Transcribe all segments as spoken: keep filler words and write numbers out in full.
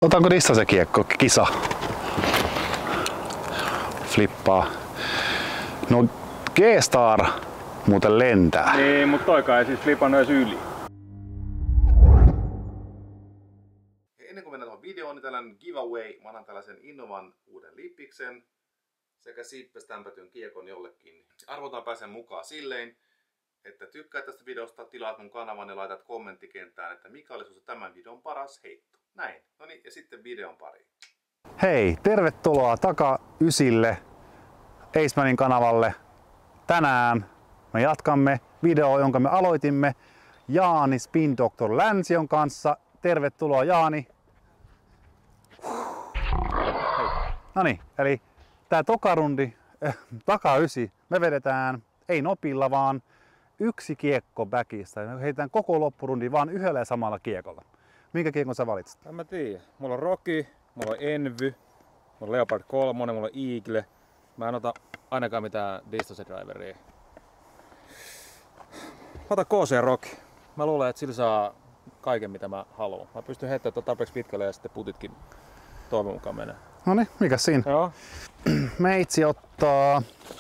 Otanko niistä se kiekko? Kisa. Flippaa. No G-Star muuten lentää. Niin, mutta toikaan ei siis flipannut edes yli. Ennen kuin mennään tuohon videoon, niin tällainen giveaway. Mä annan tällaisen Innovan uuden lippiksen sekä Sippes-tämpätyn kiekon jollekin. Arvotaan pääsen mukaan silleen, että tykkäät tästä videosta, tilaat mun kanavan ja laitat kommenttikenttään, että mikä oli susta tämän videon paras heitto. Näin. No niin, ja sitten videon pariin. Hei, tervetuloa taka ysille Acemanin kanavalle. Tänään me jatkamme videoa, jonka me aloitimme Jaani Spin Doctor Länsion kanssa. Tervetuloa Jaani. No niin, eli tää tokarundi, äh, taka ysi, me vedetään ei nopilla, vaan yksi kiekko backista. Me heitetään koko loppurundi vaan yhdellä ja samalla kiekolla. Minkä kiekon sä valitsit? En mä tiedä. Mulla on Rocky, mulla on Envy, mulla on Leopard kolme, mulla on Eagle. Mä en ota ainakaan mitään distance driveria. Mä otan K C Rocky. Mä luulen, että sillä saa kaiken mitä mä haluan. Mä pystyn heittämään tuota tarpeeksi pitkälle ja sitten putitkin toivon mukaan menee. Noniin, mikä siinä? Joo. Meitsi ottaa...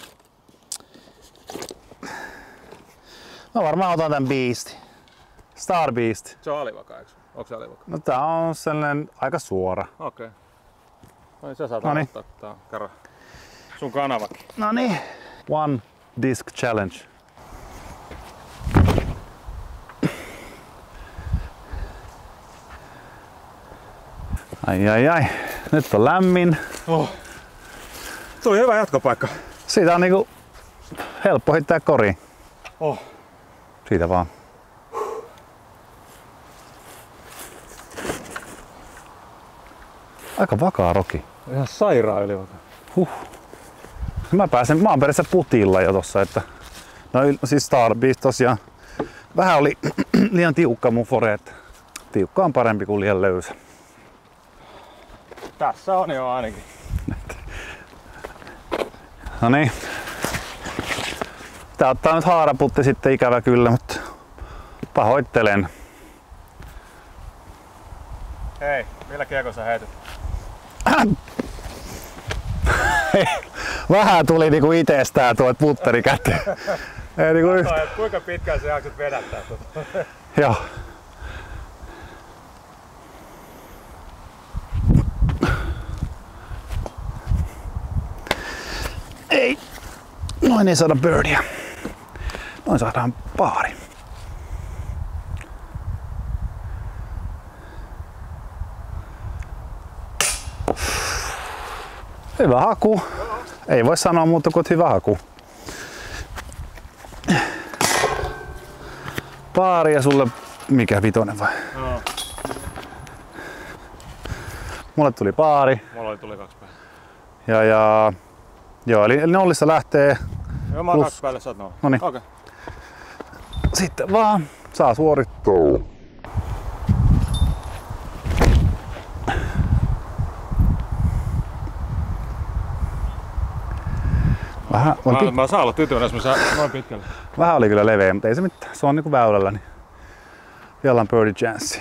No varmaan otan tän Beast. Star Beast. Se on alivaka, eikö? Onko se alivaka? No tää on sellainen aika suora. Okei. Okay. No niin, sä saat Noniin. ottaa tää kerran sun kanavakin. Noniin. One disc challenge. Ai ai ai. Nyt on lämmin. Oh. Se oli hyvä jatkopaikka. Siitä on niinku helppo heittää koriin. Oh. Siitä vaan. Aika vakaa roki. Ihan sairaan ylivaka. Huh. Mä pääsen, mä oon periaatteessa putilla jo tossa, että no siis Star Beast tosiaan vähän oli liian tiukka mun fore, että tiukka on parempi kuin liian löysä. Tässä on jo ainakin. No niin. Tää ottaa nyt haaraputti sitten ikävä kyllä, mutta pahoittelen. Hei, millä kiekon sä heitit? Vähän tuli niinku itestään tuo putteri käteen. Ei niinku yht... Kuinka pitkään sä jaksat vedättää tuota? Joo. Ei. Noin ei saada birdia. Noin saadaan paari. Hyvä haku. Ei voi sanoa muuta kuin hyvä haku. Paari ja sulle mikä vitonen vai? Joo. Mulle tuli paari. Mulla tuli kaksi päälle. Ja ja... Joo, eli nollissa lähtee. Joo, mä oon plus... kaksi päälle, sä oot nolla. Noniin. Okei. Sitten vaan saa suorittaa. Vähän, Mä, pit... mä saan olla tyytyväinen, jos mä saan noin pitkälle. Vähän oli kyllä leveä, mutta ei se mitään. Se on niinku väylällä, niin vielä on birdie chance.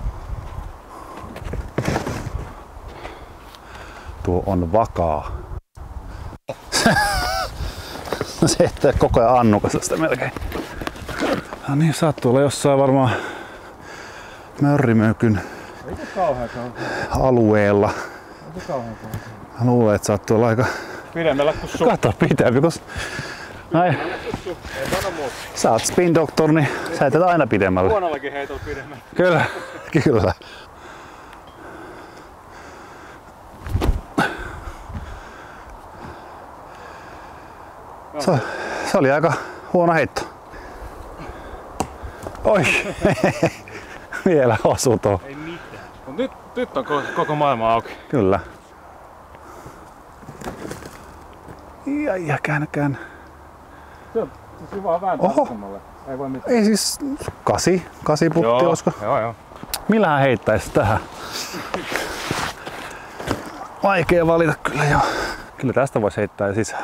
Tuo on vakaa. Se ettei koko ajan annukasta sitä melkein. No niin, saattaa olla jossain varmaan Mörrimökyn alueella. Ei se kauhean kauhean. Mä luulen, että saattaa olla aika... Pidemmällä kuin sun. Kato pitempi, koska... Näin. Ei sano muuta. Sä oot Spin Doctor, niin sä heität aina pidemmälle. Huonollakin heitolla pidemmällä. Kyllä, kyllä. Se, se oli aika huono heitto. Oi, vielä osui tuo. Ei mitään. Mut nyt, nyt on koko maailma auki. Kyllä. Ja, ja käännä, käännä. Se on siis vaan vääntää vasemmalle. Ei voi mitään. Ei siis kasi, kasi putti, Joo, olisiko? joo, joo. Millähän heittäisi tähän? Vaikea valita kyllä joo. Kyllä tästä voisi heittää sisään.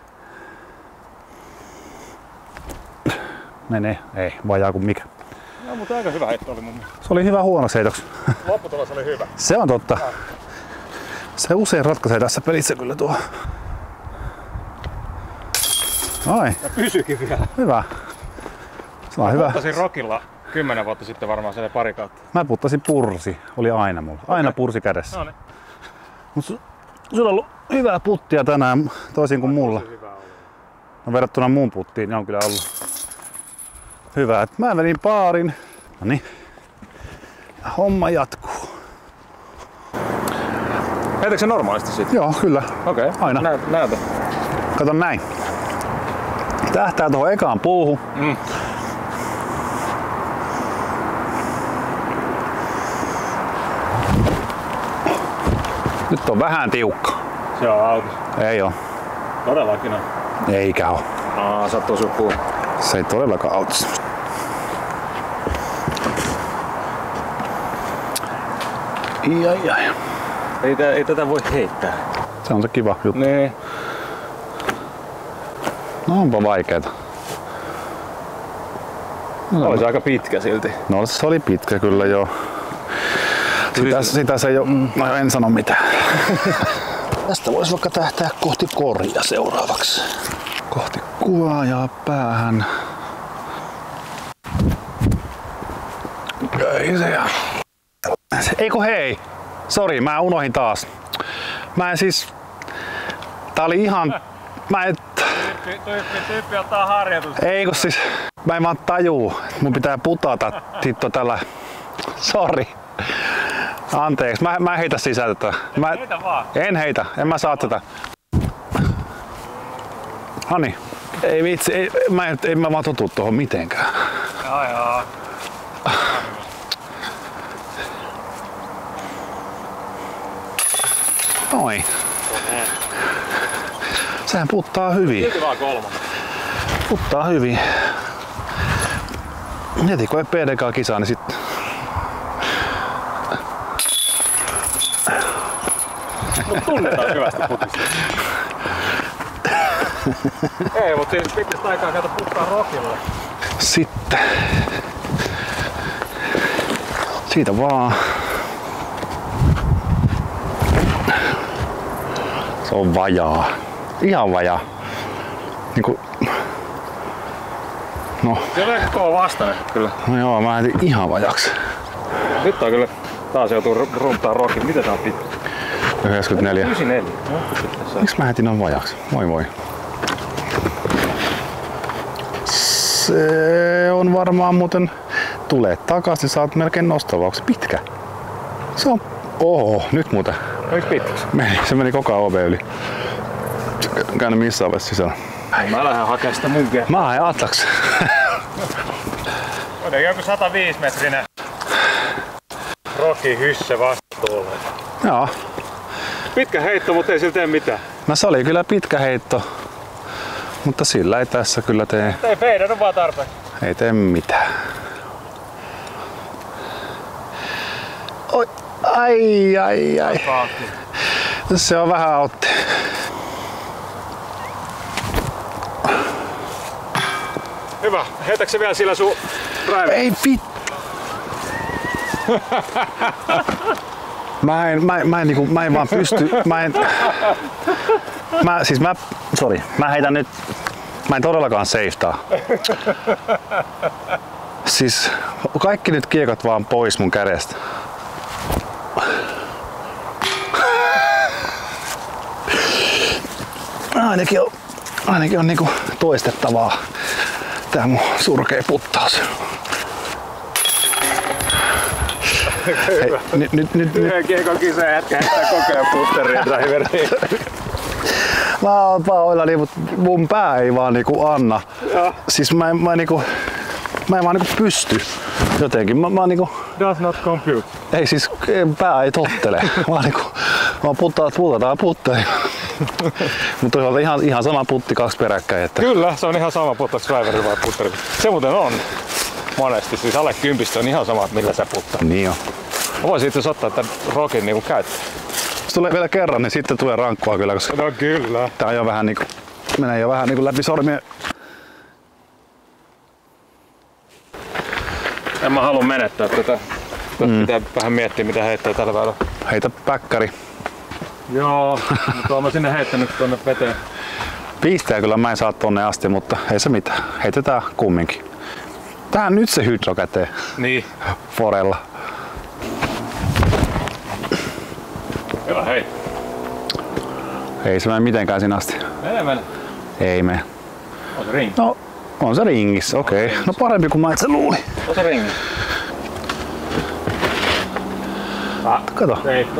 Menee, ei, vajaa kuin mikä. No No, mutta aika hyvä heitto oli mun mielestä. Se oli hyvä huono heitoksi. Lopputulos oli hyvä. Se on totta. Se usein ratkaisee tässä pelissä kyllä tuo. Ai. Ja pysyikin vielä. Hyvä. Se on hyvä. Puttasin Rockilla kymmenen vuotta sitten varmaan sen pari kautta. Mä puttasin pursi. Oli aina mulla. Aina okay. Pursi kädessä. No niin. Mut su- sulla on ollut hyvää puttia tänään toisin kuin mulla. No verrattuna mun puttiin niin on kyllä ollut hyvä. Et mä vedin paarin. No niin. Ja homma jatkuu. Heitäkö se normaalisti sitten? Joo, kyllä. Okei. Okay. Aina. Näytä, näytä. Kato näin. Tähtää tuohon ekaan puuhun. Mm. Nyt on vähän tiukka. Se on auki. Ei oo. Todellakin on. Eikä oo. Aa, sattuu suppuun. Se ei todellakaan auta. Ai, ai. Ei, tä, ei tätä voi heittää. Se on se kiva juttu. Nee. No onpa vaikeeta. No, oli se aika pitkä silti. No se oli pitkä kyllä joo. Sitä, sitä se ei oo. Mm. No en sano mitään. Tästä voisi vaikka tähtää kohti koria seuraavaksi. Kohti kuvaajaa päähän. Ei se jää. Eiku hei! Sori, mä unohin taas. Mä en siis... Tää oli ihan... Mä en... Tyyppi, tyyppi, tyyppi ottaa harjoitusta. Ei kun siis... Mä en vaan tajuu. Mun pitää putata hitto tällä... Sori. Anteeksi, mä, mä en heitä sisään tätä. Mä... Heitä vaan. En heitä, en mä saa tätä. Noniin. Ei vitsi, ei, mä en, en mä vaan totu tohon mitenkään. Joo joo. Noin. Sehän puttaa hyvin. Silti vaan kolme. Puttaa hyvin. Heti kun ei P D K-kisaa, niin sit... Mut tunnetaan hyvästi putista. Ei, mut siis pitkästä aikaa kato puttaa Rockilla. Sitten... Siitä vaan... Se on vajaa. Ihan vajaa. Niinku... No... Se on aika kova vastainen kyllä. No joo, mä lähdin ihan vajaksi. Nyt on kyllä taas joutuu runtaa Rockin. Mitä tää on pitkä? yhdeksänkymmentäneljä. yhdeksänkymmentäneljä. No, miksi mä heitin noin vajaksi? Moi moi. Se on varmaan muuten... Tulee takaisin, saat melkein nostavaa. Onko se pitkä? Se on... Oho, nyt muuten. Oliko pitkäksi? Meni, se meni koko ajan ove yli. Käynyt missään vaiheessa sisällä. Mä lähden hakemaan sitä munkia. Mä haen Atlaks. On joku sata viisi metrinen Rockin hysse vastuulle. Joo. Pitkä heitto, mutta ei sillä tee mitään. No se oli kyllä pitkä heitto. Mutta sillä ei tässä kyllä tee... Ei feidannut vaan tarpeeksi. Ei tee mitään. Oi, ai ai ai. Se on vähän autti. Hyvä. Heitätkö se vielä sillä sun drive? Ei vit... Mä en, mä, mä en, niinku, mä en vaan pysty, mä en... Mä, siis mä, sori, mä heitän nyt, mä en todellakaan seiftaa. Siis kaikki nyt kiekot vaan pois mun kädestä. Ainakin on, ainakin on niinku toistettavaa tää mun surkea puttaus. Hei, nyt, nyt, nyt, Yhden kiekon kisaan jätkä heittää koko ajan putteria driveriin. Mä oon pahoillani, mutta mun pää ei vaan niinku anna. Ja. Siis mä en, mä, niinku, mä en vaan niinku pysty jotenkin. Mä, mä niinku, Does not compute. ei siis pää ei tottele. Mä niinku, mä puttaa, putataan putteri. Mutta toisaalta ihan, ihan sama putti kaksi peräkkäin. Että... Kyllä, se on ihan sama puttaako driveri vai putteri. Se muuten on monesti. Siis alle kympistä on ihan sama, millä sä puttaa. Niin on. Mä voisin itse ottaa tämän Rockin niinku käyttöön. Jos tulee vielä kerran, niin sitten tulee rankkua kyllä, koska No kyllä. tää on jo vähän niinku, menee jo vähän niinku läpi sormien. En mä halua menettää tätä. Mm. Pitää vähän miettiä mitä heittää tällä väylällä. Heitä päkkäri. Joo, mutta oon mä sinne heittänyt tonne veteen. Pistää kyllä mä en saa tonne asti, mutta ei se mitään. Heitetään kumminkin. Tää on nyt se hydro käteen. Niin. Forella. Hyvä, hei. Ei se mene mitenkään sinä asti. Mene, mene. Ei mene. On se ringi? No, on se ringissä, okei. Okay. No parempi kuin mä itse luulin. On se ringi? Ah, kato. Heitto.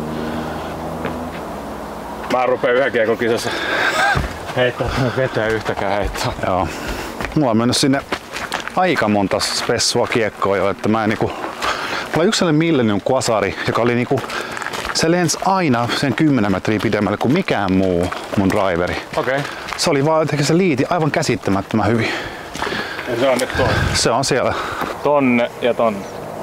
Mä rupeen yhden kiekon kisassa heittää veteen yhtäkään heittoa. Joo. Mulla on mennyt sinne aika monta spessua kiekkoa jo, että mä en niinku... Mulla on yksi sellainen Millennium Quasari, joka oli niinku... Se lensi aina sen kymmenen metriä pidemmälle kuin mikään muu mun driveri. Okei. Okay. Se oli vaan jotenkin se liiti aivan käsittämättömän hyvin. Ja se on nyt tuo. Se on siellä. Tonne ja tonne.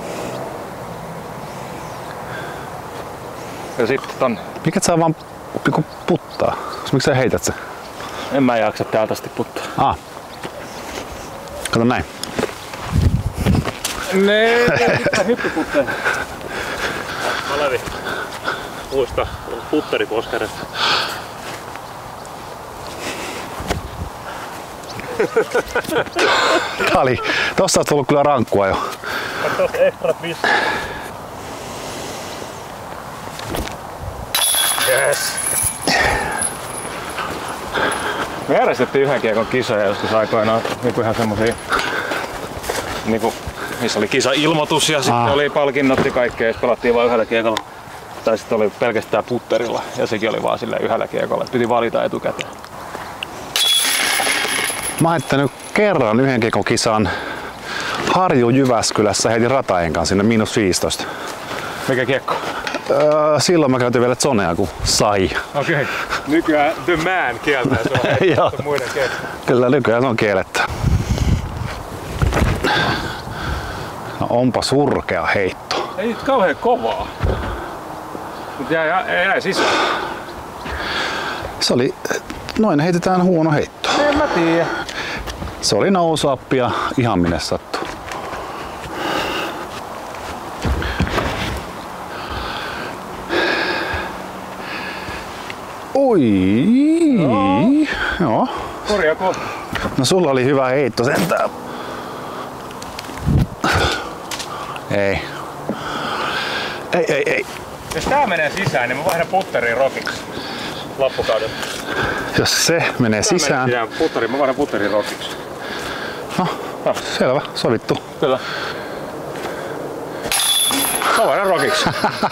Ja sitten tonne. Mikä sä vaan piku puttaa? Miksi sä heität se? En mä jaksa täältä asti puttaa. Ah. Kato näin. Nee, pitää hyppyputteen. Kalevi. Muista, putteriposkarista. Kali, tossa on tullut kyllä rankkua jo. Tossa extra piste. Yes. Me järjestettiin yhden kiekon kisoja joskus aikoinaan, niinku ihan semmosia, niinku, missä oli kisailmoitus ja sitten oli palkinnot ja kaikkea, ja pelattiin vain yhdellä kiekolla. Tai sitten oli pelkästään putterilla ja sekin oli vaan sille yhdellä kiekolla, piti valita etukäteen. Mä oon heittänyt kerran yhden kiekon kisan Harju Jyväskylässä, heitin rataen kanssa sinne miinus viisitoista. Mikä kiekko? Öö, silloin mä käytin vielä zonea, kun sai. Okei. Okay. Nykyään the man kieltää sua muiden kiekko. Kyllä nykyään se on kielletty. No onpa surkea heitto. Ei nyt kauhean kovaa. Mut jäi, jäi, jäi sisään. Se oli, noin heitetään huono heitto. En mä tiedä. Se oli nousuappi ja ihan minne sattuu. Oi. Joo. Joo. Korjaa kohta. No sulla oli hyvä heitto sentään. Ei. Ei, ei, ei. Jos tää menee sisään, niin mä vaihdan putteriin rokiksi. Loppukauden. Jos se menee tää sisään. Menee sisään putteri, mä vaihdan putteriin rokiksi. No, no, selvä. Sovittu. Kyllä. Mä vaihdan rokiksi.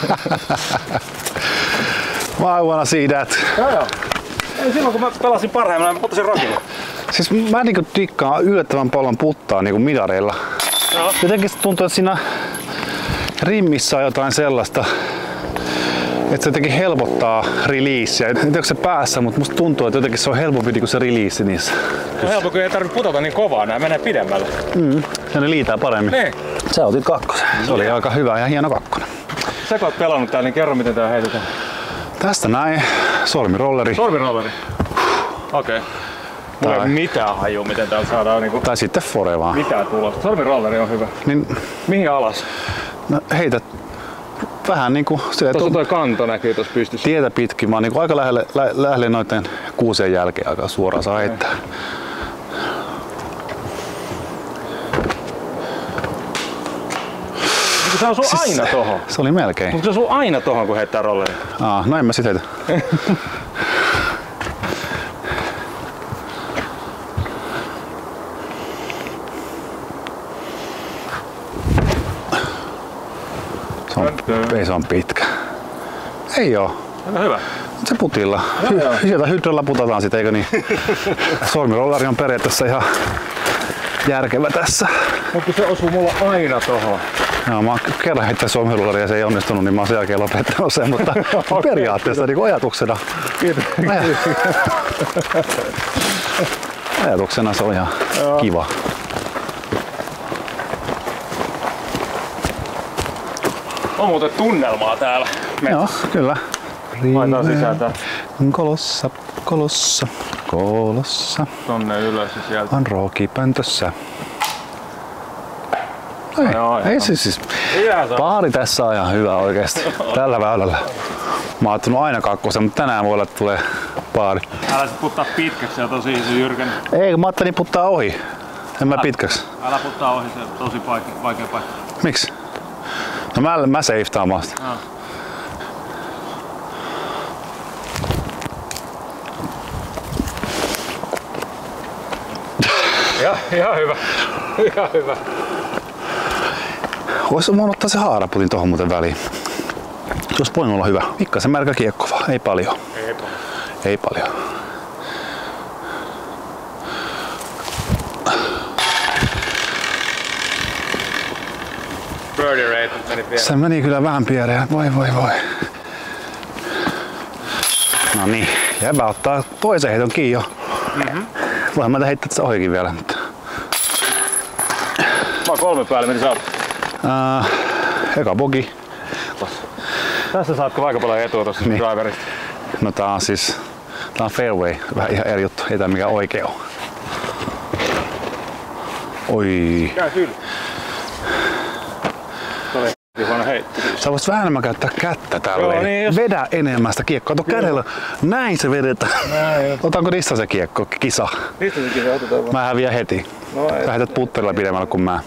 I wanna see that. Joo joo. Ei silloin kun mä pelasin parhaimmillaan, mä puttasin rokilla. Siis mä niinku dikkaan yllättävän paljon puttaa niinku midareilla. Joo. Jotenkin tuntuu, että siinä rimmissä on jotain sellaista, että se jotenkin helpottaa releasea. En tiedä, onko se päässä, mutta musta tuntuu, että jotenkin se on helpompi kuin se release niissä. Se on helppo, kun ei tarvitse putata niin kovaa, nää menee pidemmälle. Mm, ja ne liitää paremmin. Niin. Sä otit kakkosen. Se oli aika hyvä ja hieno kakkonen. Sä kun oot pelannut täällä, niin kerro miten tää heitetään. Tästä näin. Sormirolleri. Sormirolleri? Okei. Okay. Mulla ei ole mitään hajua, miten täällä saadaan niinku... Tai sitten fore vaan. Mitään tulosta. Sormirolleri on hyvä. Niin... Mihin alas? No heität vähän niinku... Tuossa tuo... toi kanto näkyy tuossa pystyssä. Tietä pitkin. Mä oon niinku aika lähelle, lä, lähelle noiden kuusien jälkeen aika suoraan saa heittää. Se osuu siis aina tohon. Se oli melkein. Mutta se osuu aina tohon, kun heittää rolleria. Aa, no en mä sit heitä. Se on, ei se on pitkä. Ei oo. Aika hyvä. Se putilla. Hy- sieltä hydrolla putataan sit, eikö niin? Sormirollari on periaatteessa ihan järkevä tässä. Mutta se osuu mulla aina tohon. Joo, mä oon kerran heittänyt sormirollaria ja se ei onnistunut, niin mä oon sen jälkeen lopettanut sen, mutta okay, periaatteessa niin ajatuksena. Aj- ajatuksena se on ihan joo, kiva. On muuten tunnelmaa täällä. Joo, kyllä. Laitetaan sisään tää. Kolossa, kolossa, kolossa. Tonne ylös ja sieltä. On rookipöntössä. Ei, No, ei siis, siis. Paari tässä on ihan hyvä oikeesti. Tällä väylällä. Mä oon ottanut aina kakkosen, mutta tänään voi olla, että tulee paari. Älä sit puttaa pitkäksi, se on tosi iso jyrkän. Ei, mä ajattelin puttaa ohi. En mä pitkäksi. Älä puttaa ohi, se on tosi vaikea, vaikea paikka. Miksi? No mä, mä seiftaan maasta. No. Ja, ihan hyvä. Ihan hyvä. Vois mun ottaa se haaraputin tohon muuten väliin. Se olisi voinut olla hyvä. Pikkasen märkä kiekko vaan, ei paljon. Ei paljon. Ei paljon. Birdie rate meni pieni. Se meni kyllä vähän piereen. Voi voi voi. No niin, jäbä ottaa toisen heiton kiinni jo. Mm-hmm. Voin mä heittää tässä ohikin vielä. Mutta... Mä oon kolme päälle, meni saat. Uh, eka bogi. Tässä saatko aika paljon etua tosta niin. Driverista. No tää on siis, tää on fairway, vähän ihan eri juttu, ei tää mikään oikea oo. Oi. Käy syli. Tuli huono heitti. Sä voisit vähän enemmän käyttää kättä tälleen. Joo, niin jos... Vedä enemmän sitä kiekkoa. Oto kädellä. Näin se vedetään. Näin. Otanko niistä se kiekko? Kisa. Mistä se kisa otetaan vaan? Mä häviän heti. No, Sä heität putterilla pidemmällä kuin mä.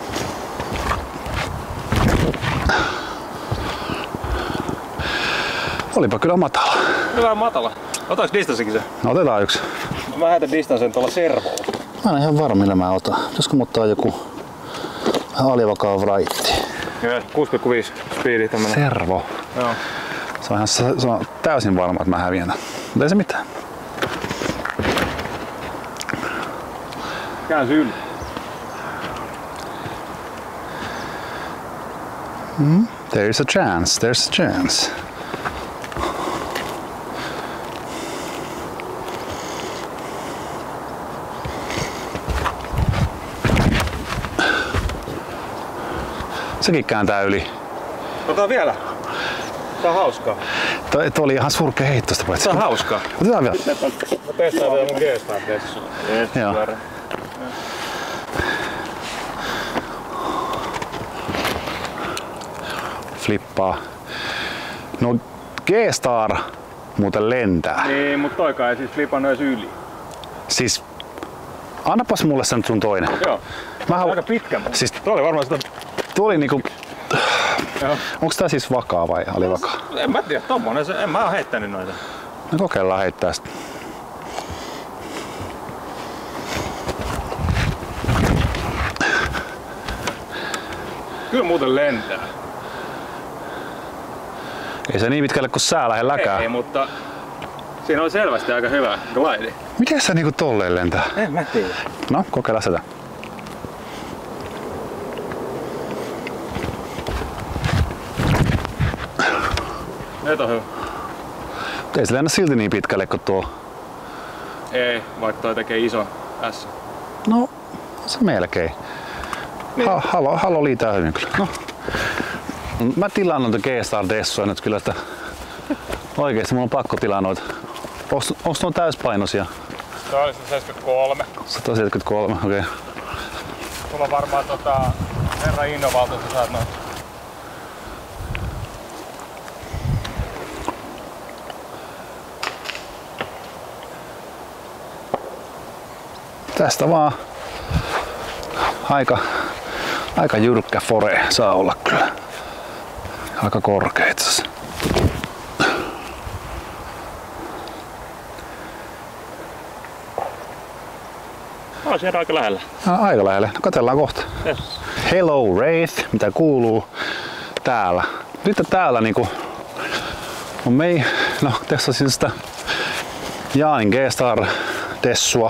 Olipa kyllä matala. Hyvä matala. Otaks distanssikisa? No otetaan yksi. Mä heitän distanssin tuolla servolla. Mä en ihan varma millä mä otan. Pitäisikö ottaa joku alivakaa vraitti? kuusi pilkku viisi speedi tämmönen. Servo. Joo. Se on, ihan, se on täysin varma, että mä häviän. Mutta ei se mitään. Käänsi yli. Mm, there's a chance, there's a chance. Sekin kääntää yli. Otetaan vielä. Tää on hauskaa. Toi, toi oli ihan surkea heittosta paitsi. Tää on hauskaa. Otetaan vielä. Mä testaan vielä mun G-Star-tessua. Joo. Flippaa. No G-Star muuten lentää. Niin, mut toikaan ei siis flipannut edes yli. Siis annapas mulle sen sun toinen. Joo. Mä halu... Aika pitkä mun. Siis Tuo oli varmaan sitä... tuo oli niinku... Joo. Onks tää siis vakaa vai alivakaa? En mä tiedä, tommonen se... En mä oo heittänyt noita. No kokeillaan heittää sitä. Kyllä muuten lentää. Ei se niin pitkälle kuin sää lähde läkää. Ei, mutta... Siinä on selvästi aika hyvä glide. Miten sä niinku tolleen lentää? En mä tiedä. No, kokeillaan sitä. Nyt on hyvä. Ei se lennä silti niin pitkälle kuin tuo. Ei, vaikka toi tekee iso S. No, se melkein. Niin. Ha, halo, halo liitää hyvin kyllä. No. Mä tilaan noita G-Star Dessuja nyt kyllä, että oikeesti mulla on pakko tilaa noita. Onks, onks nuo täyspainoisia? Se oli seitsemänkymmentäkolme. sata seitsemänkymmentäkolme, okei. Okay. Sulla on varmaan tota... Herra Innovalta sä saat noita. Tästä vaan aika, aika jyrkkä fore saa olla kyllä. Aika korkea itse asiassa. On siellä aika lähellä. No, aika lähellä. No, katsellaan kohta. Yes. Hello Wraith, mitä kuuluu täällä. Sitten täällä niinku on mei, no testasin sitä Jaanin G-Star Dessua.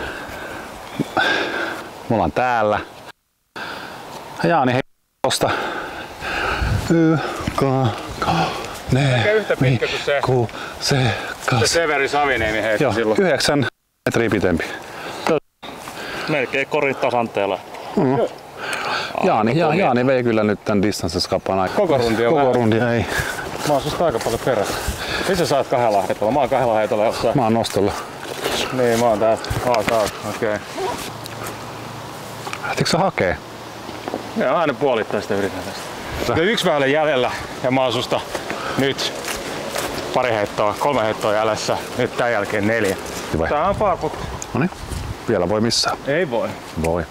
Me ollaan täällä. Jaani hei tosta. Y, K, K, ne, Eikä yhtä pitkä kuin se. Ku, se, kas. Se Severi Saviniemi heitti Joo, silloin. yhdeksän metriä pitempi. Melkein korin tasanteella. Mm. Jaani, ja, Jaani vei kyllä nyt tän distansseskapaan aika. Koko rundia on Koko vähän. rundia ei. Mä oon susta aika paljon perässä. Missä sä oot kahdella heitolla? Mä oon kahdella heitolla jossain. Mä oon nostolla. Niin, mä oon täällä. Aa, sä oot. Okei. Okay. Lähtikö sä hakee? Joo, aina puolittain sitä yritän tästä. Ja yksi väylä jäljellä ja mä oon susta nyt pari heittoa, kolme heittoa jäljessä. Nyt tän jälkeen neljä. Hyvä. Tää on paakut. Noniin, vielä voi missään. Ei voi. Voi.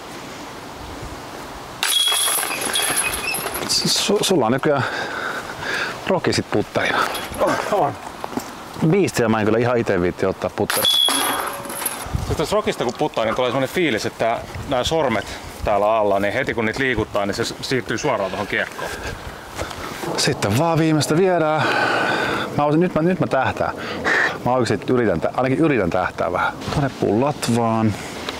S- sulla on nykyään rokisit putterina. On, on. Biistiä mä en kyllä ihan ite viitti ottaa putterina. Sitten tässä rokista kun puttaa, niin tulee semmonen fiilis, että nämä sormet täällä alla, niin heti kun niitä liikuttaa, niin se siirtyy suoraan tuohon kiekkoon. Sitten vaan viimeistä viedään. Mä olisin, nyt, mä, nyt mä tähtään. Mä oikeesti yritän, ainakin yritän tähtää vähän. Tonne pullat vaan.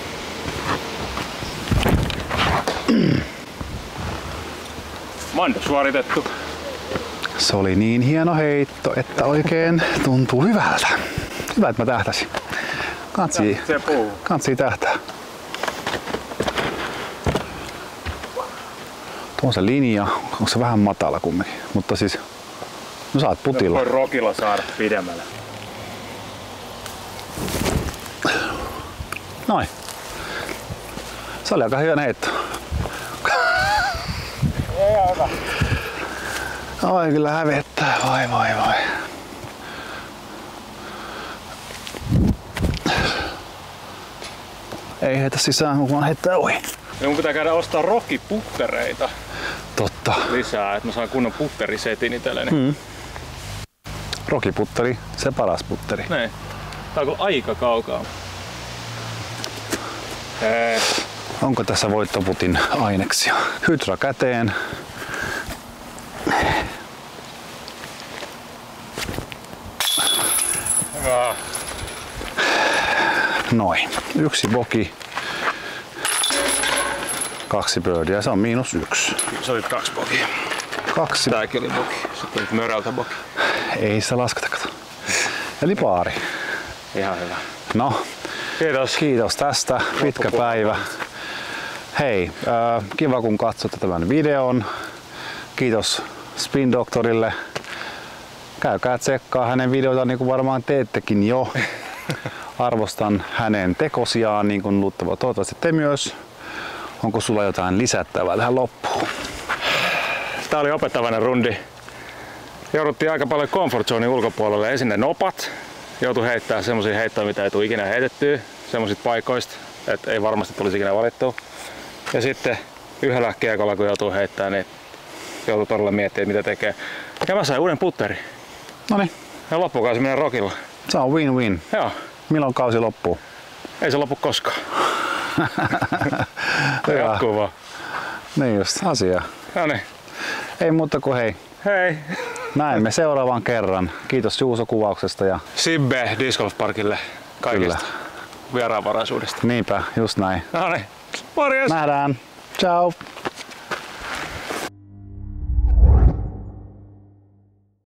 Mando suoritettu. Se oli niin hieno heitto, että oikein tuntuu hyvältä. Hyvä, että mä tähtäsin. Kantsii, kantsii tähtää. Tuo on se linja, onko se vähän matala kumminkin, mutta siis, no saat putilla. Voi rokilla saada pidemmälle. Noin. Se oli aika hyvä heitto. Ei hyvä. Oi kyllä hävettää, voi voi voi. Ei heitä sisään, kun vaan heittää ohi. Ja mun pitää käydä ostaa rockiputtereita Totta. lisää, että mä saan kunnon putterisetin itselleni. Mm. Rokiputteri, se paras putteri. Näin. Tää on aika kaukaa. Ee. Onko tässä voittoputin aineksia? Hydra käteen. Hyvä. Noin. Yksi boki. Kaksi birdia, se on miinus yksi. Se oli kaksi bokia. Kaksi. Tääkin oli boki. Sitten oli mörältä boki. Ei sitä lasketa, kato. Eli paari. Ihan hyvä. No, Kiitos. kiitos tästä. Pitkä päivä. Hei, äh, kiva kun katsotte tämän videon. Kiitos Spin Doctorille. Käykää tsekkaa hänen videoita niin kuin varmaan teettekin jo. Arvostan hänen tekosiaan niin kuin luultavasti. Toivottavasti te myös. Onko sulla jotain lisättävää tähän loppuun? Tää oli opettavainen rundi. Jouduttiin aika paljon comfort zonein ulkopuolelle. Ensin ne nopat. Joutui heittämään semmosia heittoja, mitä ei tule ikinä heitettyä. Semmoisista paikoista, että ei varmasti tulisi ikinä valittua. Ja sitten yhdellä kiekolla kun joutuu heittämään, niin joutuu todella miettimään, mitä tekee. Ja mä sain uuden putteri. Noniin. Ja loppukausi menee rokilla. Se on win-win. Joo. Milloin kausi loppuu? Ei se loppu koskaan. Hyvä. Jatkuu vaan. Niin just, asia. No niin. Ei muuta kuin hei. Hei. Näemme seuraavan kerran. Kiitos Juuso kuvauksesta ja Sibbe Disc Golf Parkille kaikesta vieraanvaraisuudesta. niinpä, just näin. No niin. Morjes. Nähdään. Ciao.